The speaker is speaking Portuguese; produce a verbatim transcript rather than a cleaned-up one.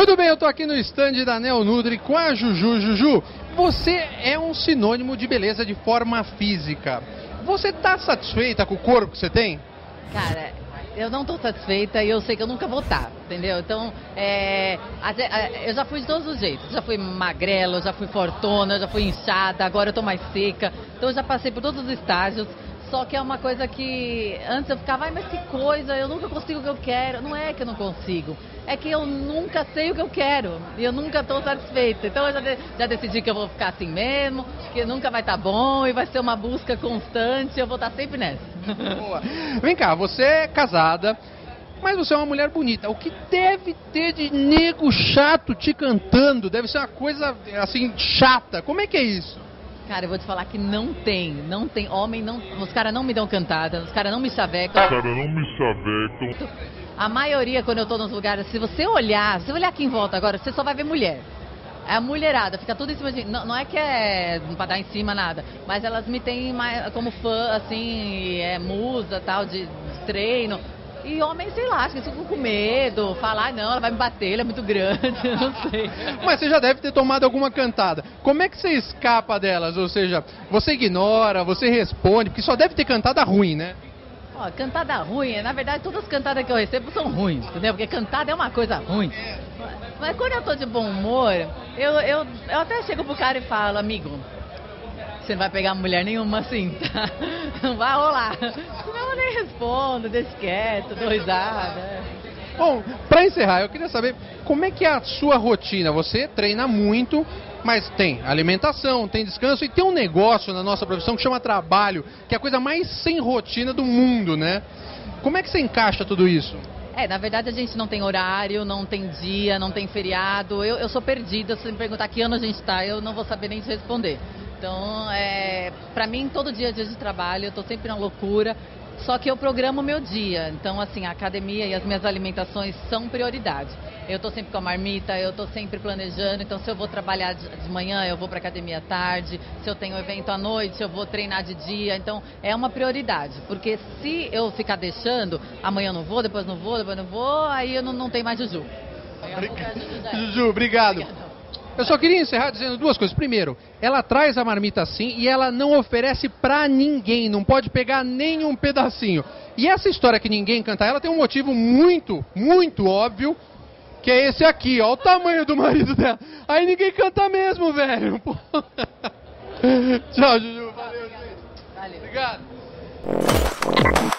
Muito bem, eu tô aqui no stand da Neonutri com a Juju. Juju, você é um sinônimo de beleza de forma física. Você tá satisfeita com o corpo que você tem? Cara, eu não tô satisfeita e eu sei que eu nunca vou estar, entendeu? Então, é, eu já fui de todos os jeitos. Já fui magrela, já fui fortona, já fui inchada, agora eu tô mais seca. Então eu já passei por todos os estágios. Só que é uma coisa que antes eu ficava, ai, mas que coisa, eu nunca consigo o que eu quero. Não é que eu não consigo, é que eu nunca sei o que eu quero e eu nunca estou satisfeita. Então eu já, de, já decidi que eu vou ficar assim mesmo, que nunca vai estar bom e vai ser uma busca constante, eu vou estar sempre nessa. Boa. Vem cá, você é casada, mas você é uma mulher bonita. O que deve ter de nego chato te cantando? Deve ser uma coisa, assim, chata. Como é que é isso? Cara, eu vou te falar que não tem, não tem homem, não, os caras não me dão cantada, os caras não me chavecam. Os caras não me chavecam. A maioria, quando eu tô nos lugares, se você olhar, se você olhar aqui em volta agora, você só vai ver mulher. É a mulherada, fica tudo em cima de... Não, não é que é pra dar em cima nada, mas elas me têm mais, como fã, assim, é musa, tal, de, de treino. E homem, sei lá, acho que eles ficam com medo, falar, ah, não, ela vai me bater, ele é muito grande, eu não sei. Mas você já deve ter tomado alguma cantada. Como é que você escapa delas? Ou seja, você ignora, você responde, porque só deve ter cantada ruim, né? Ó, cantada ruim, na verdade todas as cantadas que eu recebo são ruins, entendeu? Porque cantada é uma coisa ruim. Mas quando eu tô de bom humor, eu, eu, eu até chego pro cara e falo, amigo, você não vai pegar mulher nenhuma assim, tá? Não vai rolar. Senão eu nem respondo, deixo quieto, dou risada. Bom, pra encerrar, eu queria saber como é que é a sua rotina. Você treina muito, mas tem alimentação, tem descanso e tem um negócio na nossa profissão que chama trabalho, que é a coisa mais sem rotina do mundo, né? Como é que você encaixa tudo isso? É, na verdade a gente não tem horário, não tem dia, não tem feriado. Eu, eu sou perdida, se você me perguntar que ano a gente tá, eu não vou saber nem te responder. Então, é, pra mim, todo dia é dia de trabalho, eu tô sempre na loucura, só que eu programo o meu dia. Então, assim, a academia e as minhas alimentações são prioridade. Eu tô sempre com a marmita, eu tô sempre planejando, então se eu vou trabalhar de, de manhã, eu vou pra academia à tarde, se eu tenho evento à noite, eu vou treinar de dia, então é uma prioridade. Porque se eu ficar deixando, amanhã eu não vou, depois não vou, depois não vou, aí eu não, não tenho mais Juju. Juju, obrigado. Obrigado. Eu só queria encerrar dizendo duas coisas. Primeiro, ela traz a marmita assim e ela não oferece pra ninguém, não pode pegar nenhum pedacinho. E essa história que ninguém canta ela tem um motivo muito, muito óbvio, que é esse aqui, ó, o tamanho do marido dela. Aí ninguém canta mesmo, velho. Tchau, Juju. Valeu, gente. Valeu. Obrigado.